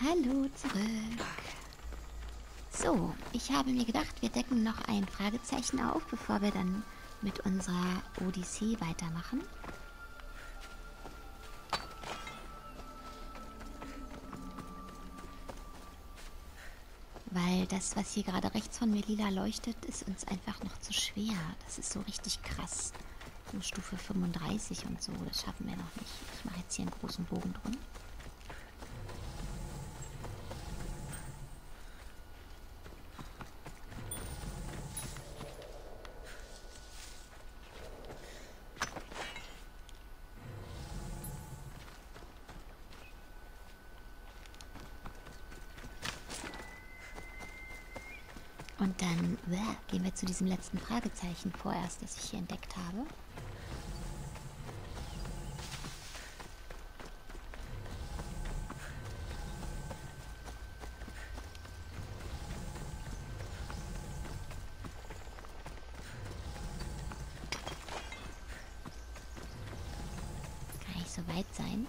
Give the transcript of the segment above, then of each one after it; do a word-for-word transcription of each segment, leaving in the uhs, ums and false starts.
Hallo zurück. So, ich habe mir gedacht, wir decken noch ein Fragezeichen auf, bevor wir dann mit unserer Odyssee weitermachen. Weil das, was hier gerade rechts von mir lila leuchtet, ist uns einfach noch zu schwer. Das ist so richtig krass. So Stufe fünfunddreißig und so, das schaffen wir noch nicht. Ich mache jetzt hier einen großen Bogen drum. Und dann äh, gehen wir zu diesem letzten Fragezeichen vorerst, das ich hier entdeckt habe. Kann nicht so weit sein.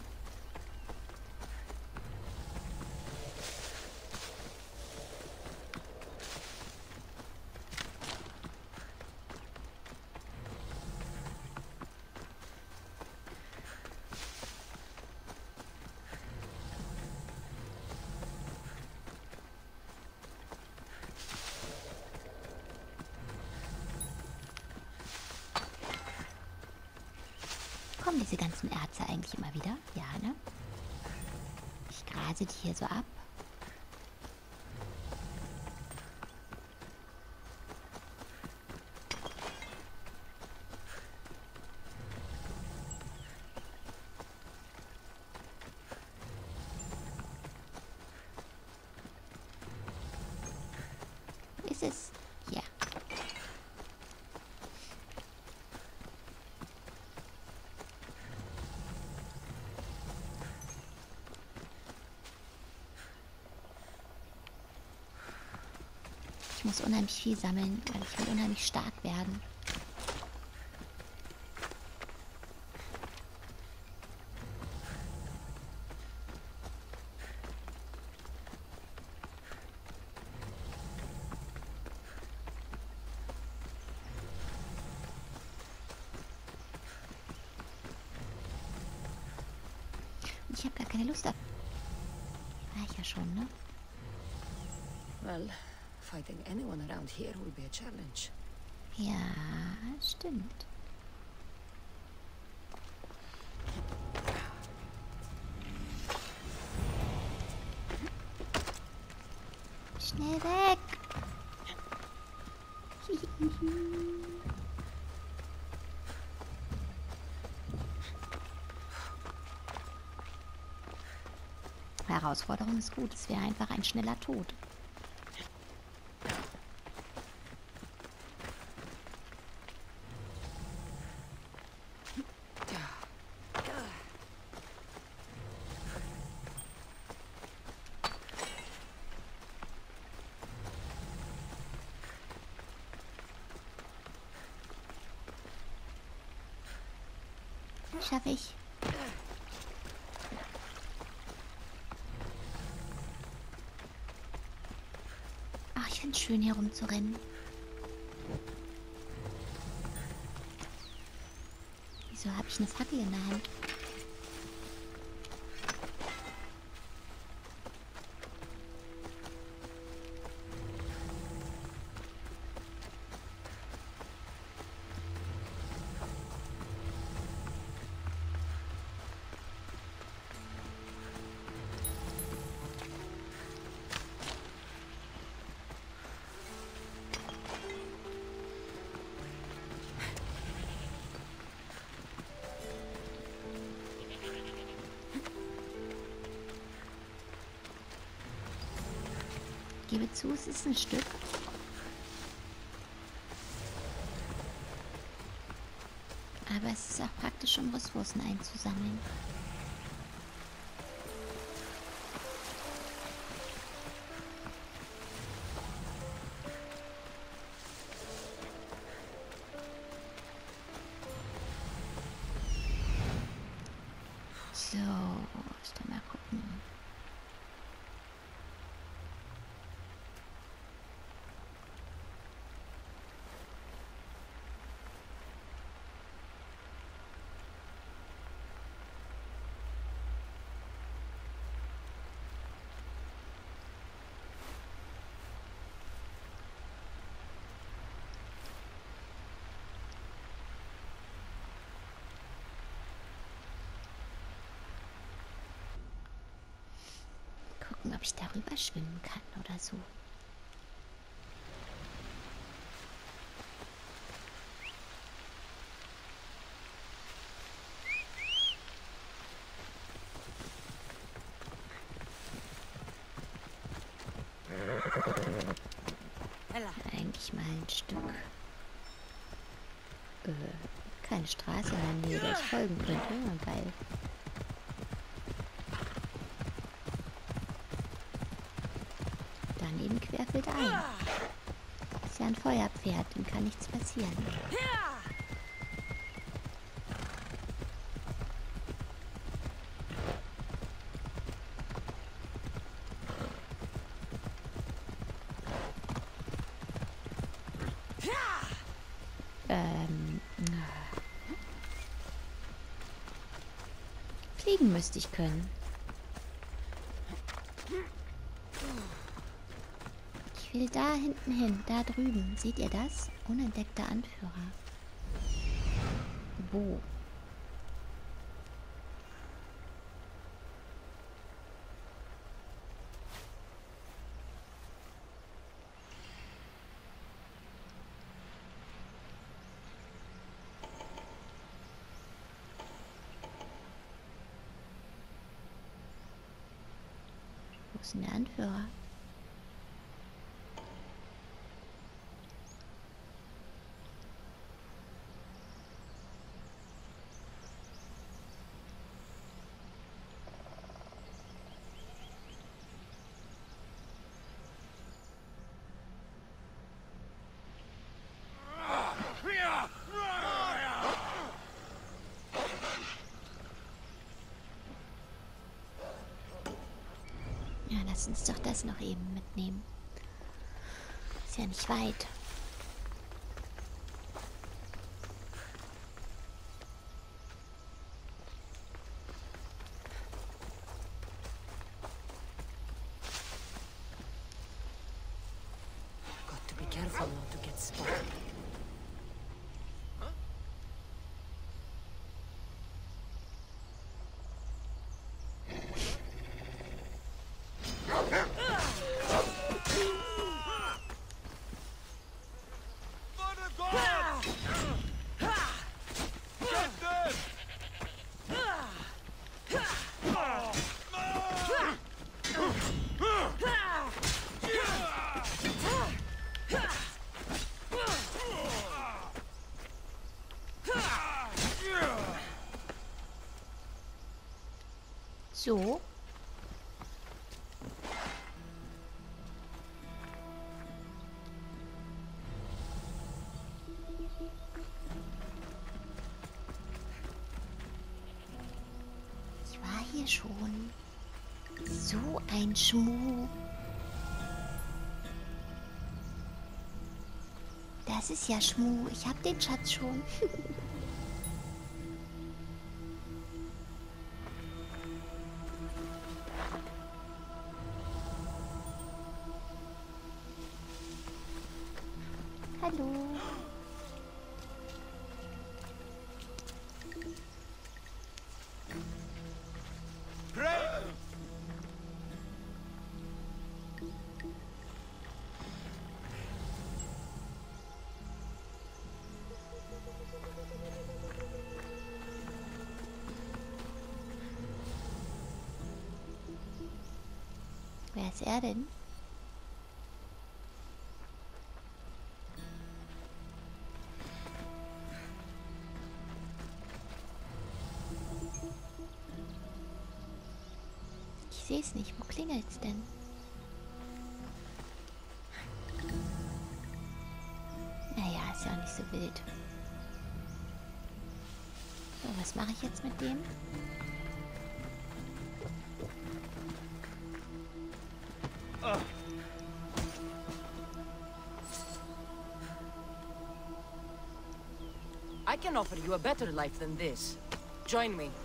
Kommen diese ganzen Erze eigentlich immer wieder? Ja, ne? Ich grase die hier so ab. Wo ist es? Hier. Ich muss unheimlich viel sammeln, weil ich will unheimlich stark werden. Und ich habe gar keine Lust auf... War ich ja schon, ne? Well, fighting anyone around here will be a challenge. Ja, stimmt. Schnell weg! Herausforderung ist gut, es wäre einfach ein schneller Tod. Schaffe ich. Ach, ich finde es schön, hier rumzurennen. Wieso habe ich eine Fackel in der Hand? Ich gebe zu, es ist ein Stück. Aber es ist auch praktisch, um Ressourcen einzusammeln. So, lass doch mal gucken. gucken, ob ich darüber schwimmen kann oder so. Eigentlich mal ein Stück. Äh, keine Straße in der Nähe, der ich folgen könnte. Ja, geil. Daneben querfeld ein. Ist ja ein Feuerpferd, dem kann nichts passieren. Ähm. Fliegen müsste ich können. Ich will da hinten hin, da drüben. Seht ihr das? Unentdeckter Anführer. Wo? Wo ist denn der Anführer? Ja, lass uns doch das noch eben mitnehmen. Ist ja nicht weit. Got to be careful not to get spotted. So. Ich war hier schon. So ein Schmuh. Das ist ja Schmuh. Ich hab den Schatz schon. Hallo. Wer ist er denn? Ich sehe es nicht. Wo klingelt's denn? Naja, ist ja auch nicht so wild. So, was mache ich jetzt mit dem? I can offer you a better life than this. Join me.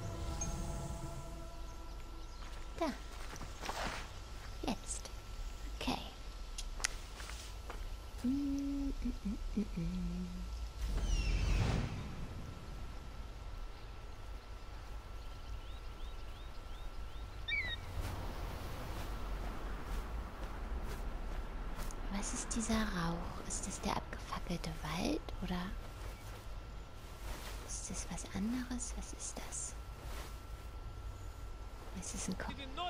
Da. Jetzt. Mm-mm. Was ist dieser Rauch? Ist das der abgefackelte Wald oder ist das was anderes? Was ist das? Es ist ein Kopf.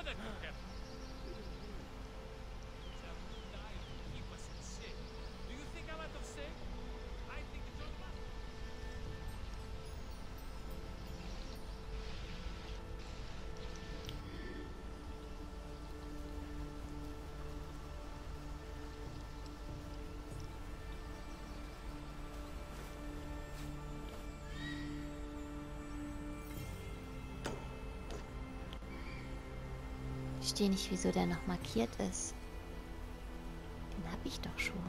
Ich verstehe nicht, wieso der noch markiert ist. Den habe ich doch schon.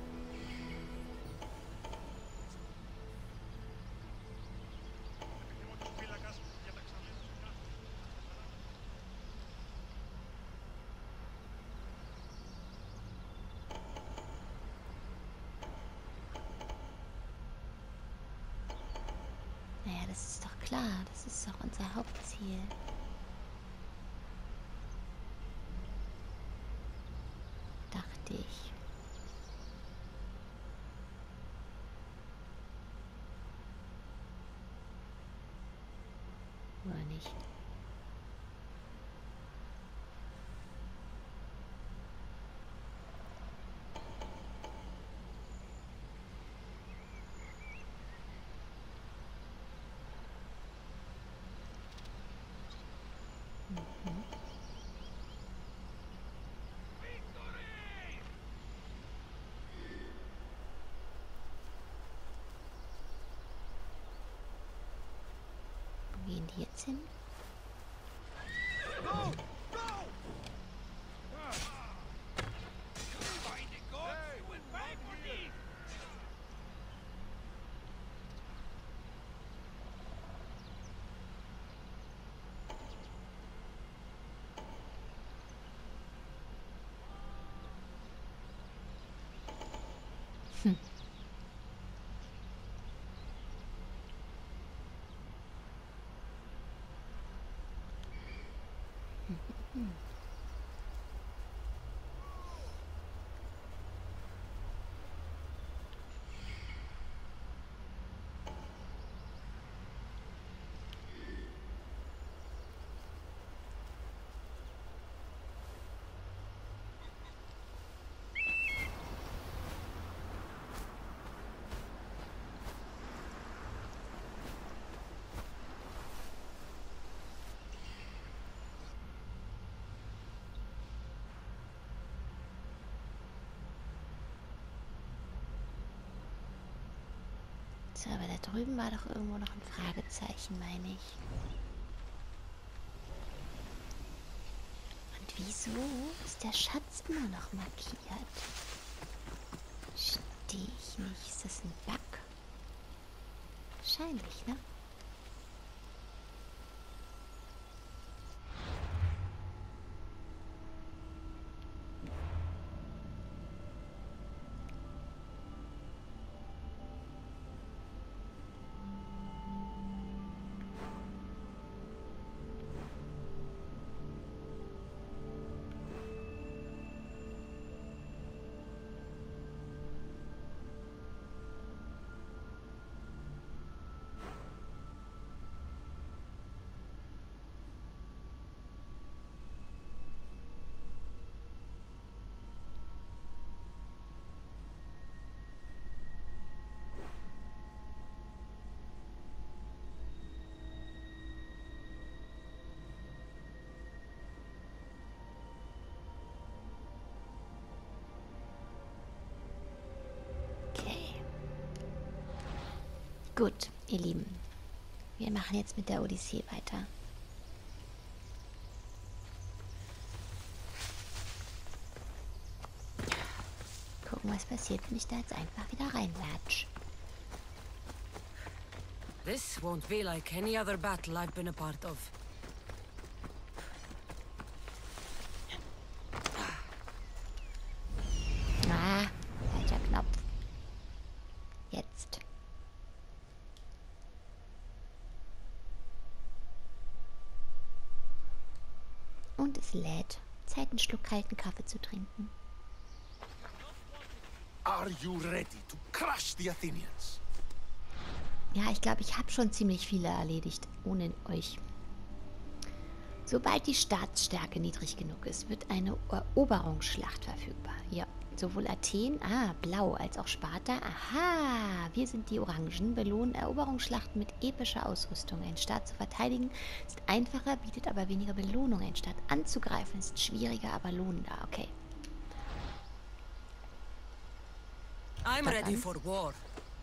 Naja, das ist doch klar. Das ist doch unser Hauptziel. Dachte ich. Oder nicht? Mhm. Wo gehen die jetzt hin? Hm. Mhm. So, aber da drüben war doch irgendwo noch ein Fragezeichen, meine ich. Und wieso ist der Schatz immer noch markiert? Verstehe ich nicht. Ist das ein Bug? Wahrscheinlich, ne? Okay. Gut, ihr Lieben. Wir machen jetzt mit der Odyssee weiter. Gucken, was passiert, wenn ich da jetzt einfach wieder reinlatsch. This won't be like any other battle I've been a part of. Ah, falscher Knopf. Und es lädt. Zeit, einen Schluck kalten Kaffee zu trinken. Are you ready to crush the Athenians? Ja, ich glaube, ich habe schon ziemlich viele erledigt, ohne euch. Sobald die Staatsstärke niedrig genug ist, wird eine Eroberungsschlacht verfügbar. Ja, sowohl Athen, ah, blau, als auch Sparta. Aha, wir sind die Orangen, belohnen Eroberungsschlachten mit epischer Ausrüstung. Ein Staat zu verteidigen ist einfacher, bietet aber weniger Belohnung. Ein Staat anzugreifen ist schwieriger, aber lohnender. Okay. I'm ready for war.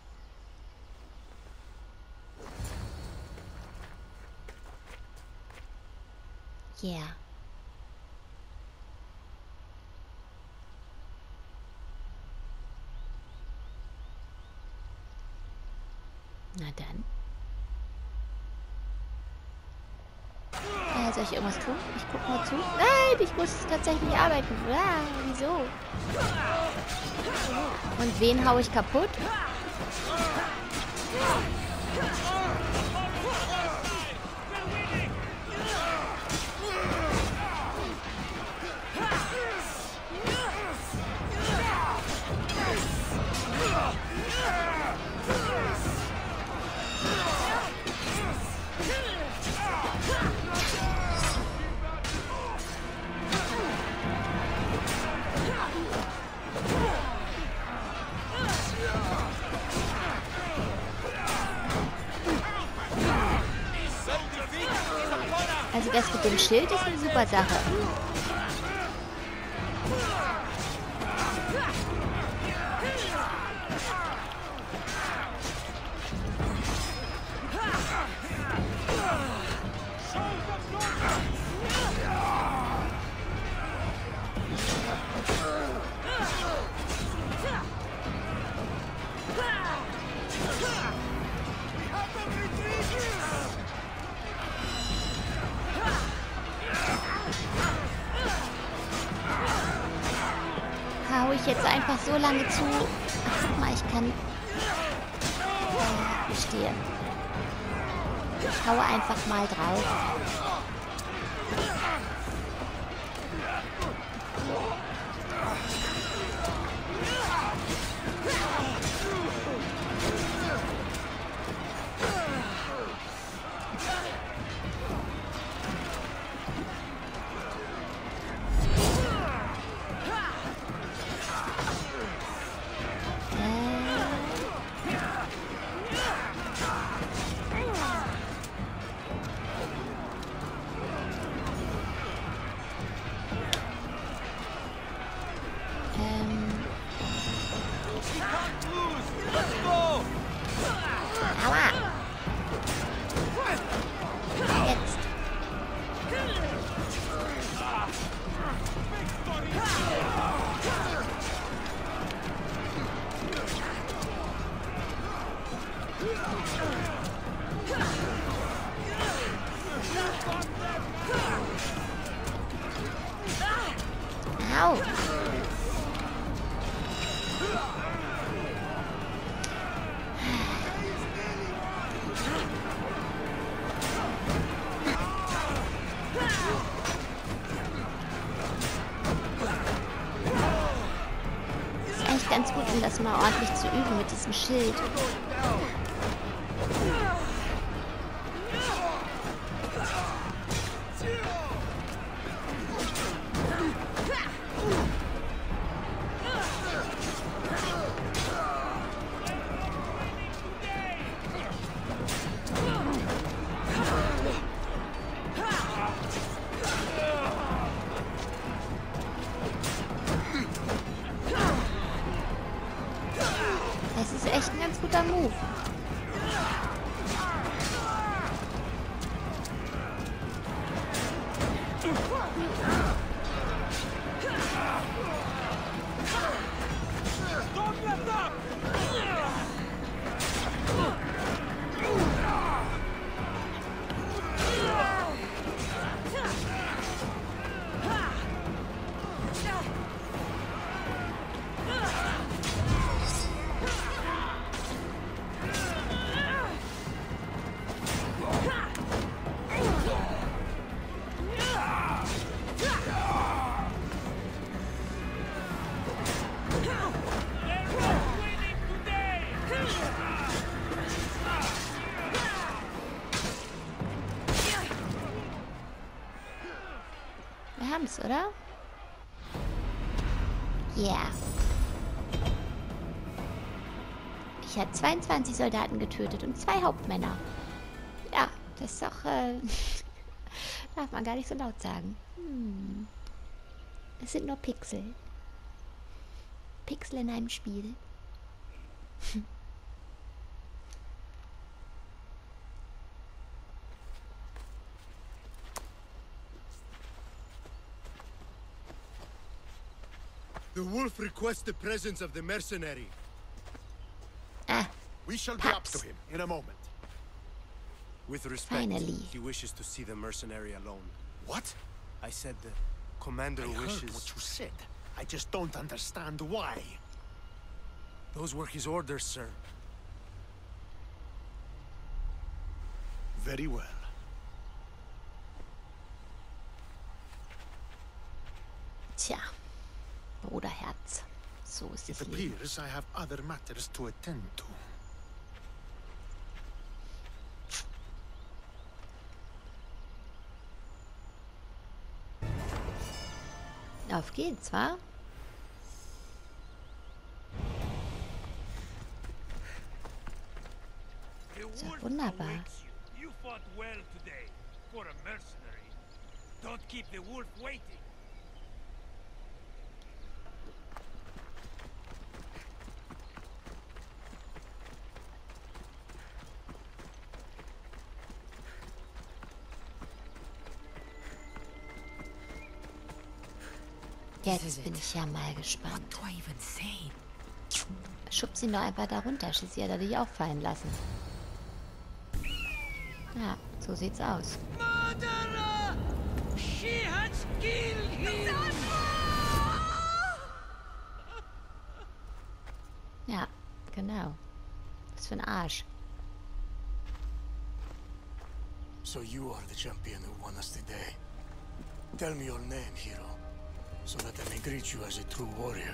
Yeah. Na dann. Äh, soll ich irgendwas tun? Ich guck mal zu. Nein, ich muss tatsächlich arbeiten. Ah, wieso? Und wen hau ich kaputt? Also das mit dem Schild ist eine super Sache. Hau ich jetzt einfach so lange zu. Ach, guck mal, ich kann... Äh, ich stehe. Ich haue einfach mal drauf. Au! Ist eigentlich ganz gut, um das mal ordentlich zu üben mit diesem Schild. Das ist echt ein ganz guter Move. oder? Ja. Yeah. Ich habe zweiundzwanzig Soldaten getötet und zwei Hauptmänner. Ja, das ist doch... Äh, darf man gar nicht so laut sagen. Hm. Es sind nur Pixel. Pixel in einem Spiel. The wolf requests the presence of the mercenary. Ah, We shall be up to Paps. him in a moment. With respect, Finally. he wishes to see the mercenary alone. What? I said the commander I heard wishes... what you said. I just don't understand why. Those were his orders, sir. Very well. tja. Bruderherz. So ist It das Leben. appears I have other matters to attend to. Auf geht's, wa? Ist ja wunderbar. You fought well today for a mercenary. Don't keep the wolf waiting. Jetzt bin ich ja mal gespannt. What do I even say? Schubst ihn doch einfach da runter. Schließlich hat er dich auffallen lassen. Ja, so sieht's aus. Murderer! She has killed him! Ja, genau. Was für ein Arsch. So you are the champion who won us today. Tell me your name, hero, so that I may greet you as a true warrior.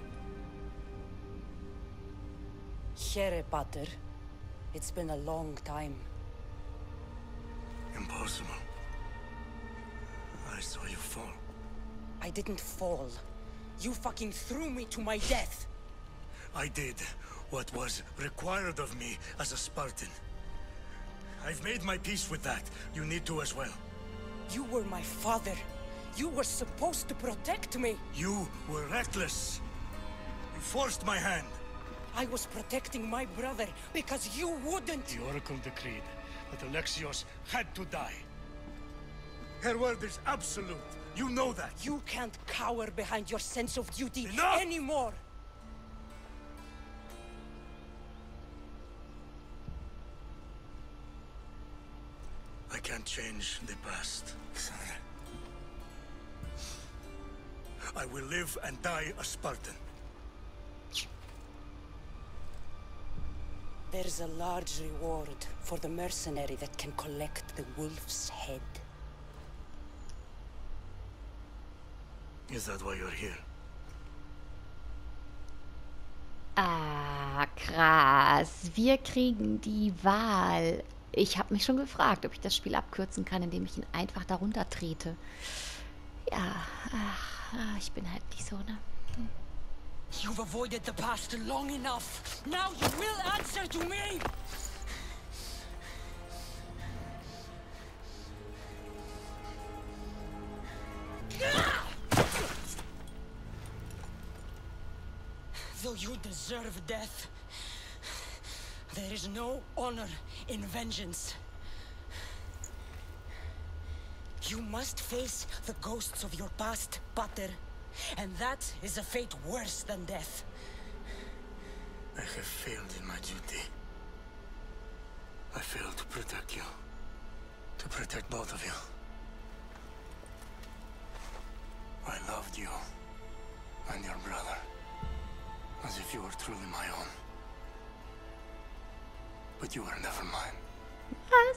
Here, Pater. It's been a long time. Impossible. I saw you fall. I didn't fall. You fucking threw me to my death. I did what was required of me as a Spartan. I've made my peace with that. You need to as well. You were my father. You were supposed to protect me. You were reckless. You forced my hand. I was protecting my brother because you wouldn't. The Oracle decreed that Alexios had to die. Her word is absolute. You know that. You can't cower behind your sense of duty Enough! anymore. I can't change the past, Cassandra. I will live and die a Spartan. There's a large reward for the mercenary that can collect the wolf's head. Is that why you're here? Ah, krass. Wir kriegen die Wahl. Ich habe mich schon gefragt, ob ich das Spiel abkürzen kann, indem ich ihn einfach darunter trete. Ja, ach, ach, ich bin halt nicht so, ne? Hm. You've avoided the past long enough. Now you will answer to me! Though you deserve death, there is no honor in vengeance. You must face the ghosts of your past, Pater. And that is a fate worse than death. I have failed in my duty. I failed to protect you. To protect both of you. I loved you and your brother as if you were truly my own. But you were never mine. Was?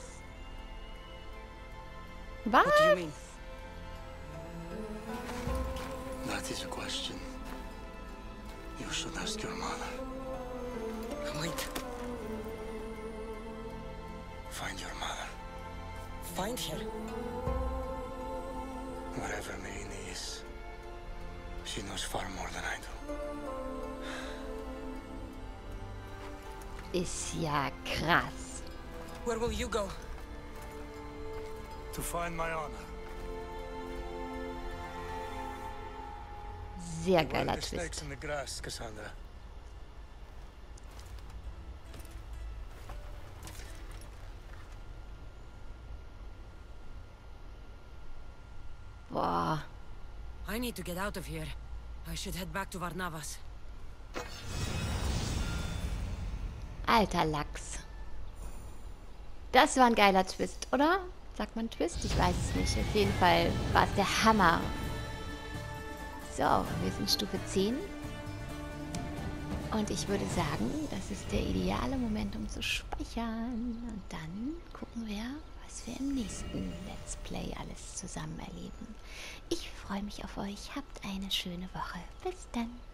Was? What do you mean? That is a question you should ask your mother. Wait, Find your mother. find her. Wherever Merini is. She knows far more than I do. Ist ja krass. Where will you go? To find my honor. Sehr Beware geiler the snakes Twist. in the grass, Cassandra. Boah. I need to get out of here. I should head back to Varnavas. Alter Lachs. Das war ein geiler Twist, oder? Sagt man Twist? Ich weiß es nicht. Auf jeden Fall war es der Hammer. So, wir sind Stufe zehn. Und ich würde sagen, das ist der ideale Moment, um zu speichern. Und dann gucken wir, was wir im nächsten Let's Play alles zusammen erleben. Ich freue mich auf euch. Habt eine schöne Woche. Bis dann.